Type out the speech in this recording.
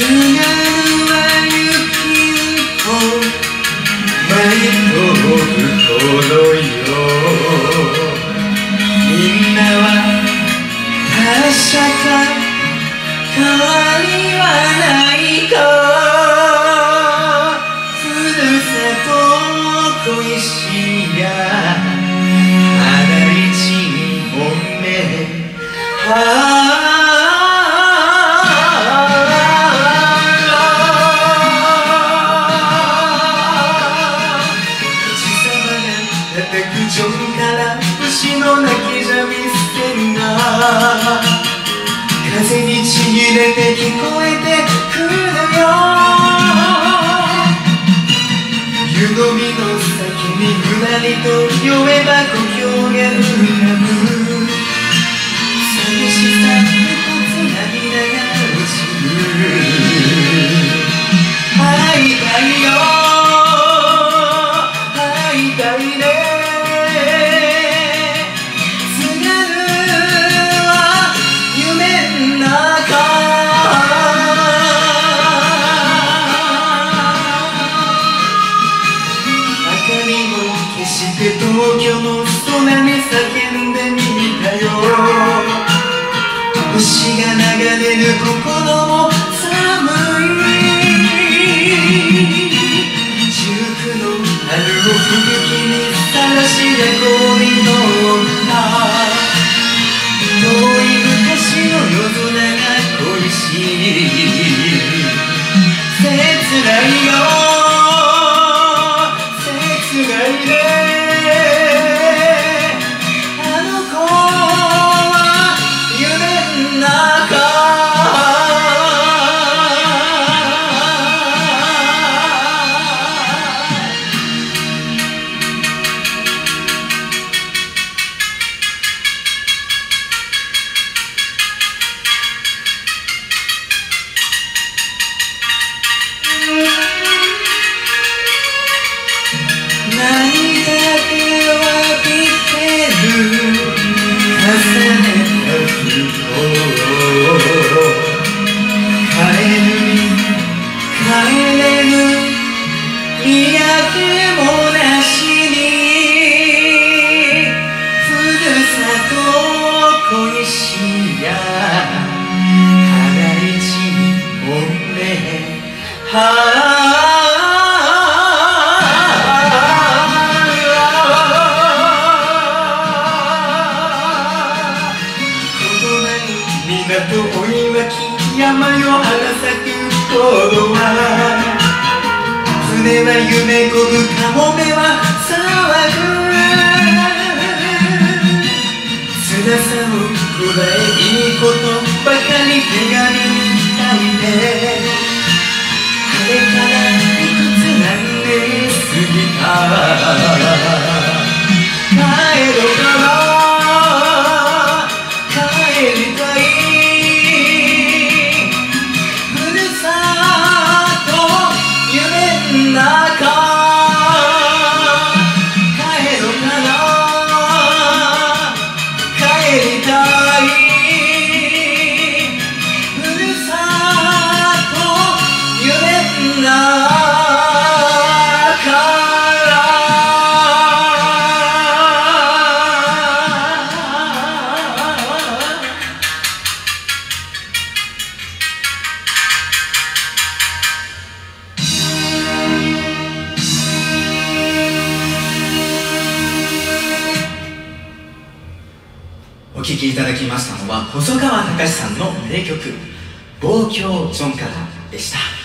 るは雪を舞い飛ぶ頃よ。みんなは確か変わりはないと、ふるさと恋しや花一本目ジョンから牛の鳴き三味線が風にちぎれて聞こえてくるよ。湯飲みの先にふらりと酔えば故郷が浮かぶ。寂しさ一つ涙が落ちる。会いたいよ会いたいね。東京の空に叫んでみたよ。星が流れる心も寒い。19の春を吹雪にさらして恋の女。遠い昔の夜空が恋しい。切ないよ切ないね。港追い湧き山よ花咲く頃は、船は夢こぐかもめは騒ぐ。辛さをこらえいいことばかり手紙に書いて、あれからいくつ何年過ぎた。帰ろうかな帰りたい。 お聴きいただきましたのは細川たかしさんの名曲「望郷ジョンから」でした。